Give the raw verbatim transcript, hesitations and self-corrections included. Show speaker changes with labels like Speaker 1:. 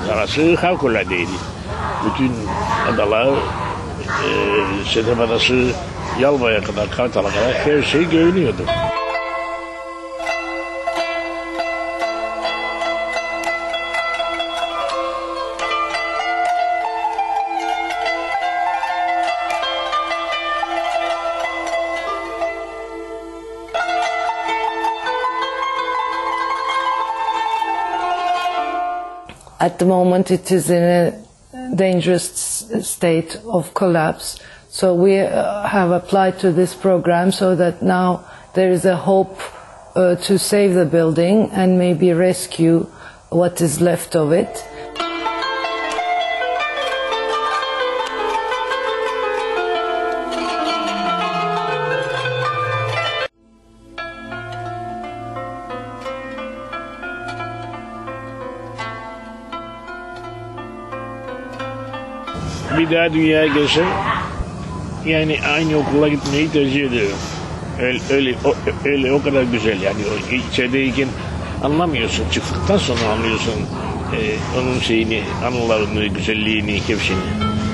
Speaker 1: arası harikulade. Bütün adalar, e, Sedef Adası, Yalva'ya kadar, Kartal'a kadar her şey görünüyordu.
Speaker 2: At the moment it is in a dangerous state of collapse. So we uh, have applied to this program so that now there is a hope uh, to save the building and maybe rescue what is left of it.
Speaker 1: Bir daha dünyaya gelsem yani aynı okula gitmeyi tercih ederim. Öyle, öyle, o, öyle o kadar güzel yani o içerideyken anlamıyorsun, çıktıktan sonra anlıyorsun e, onun şeyini, anılarını, güzelliğini, hepsini.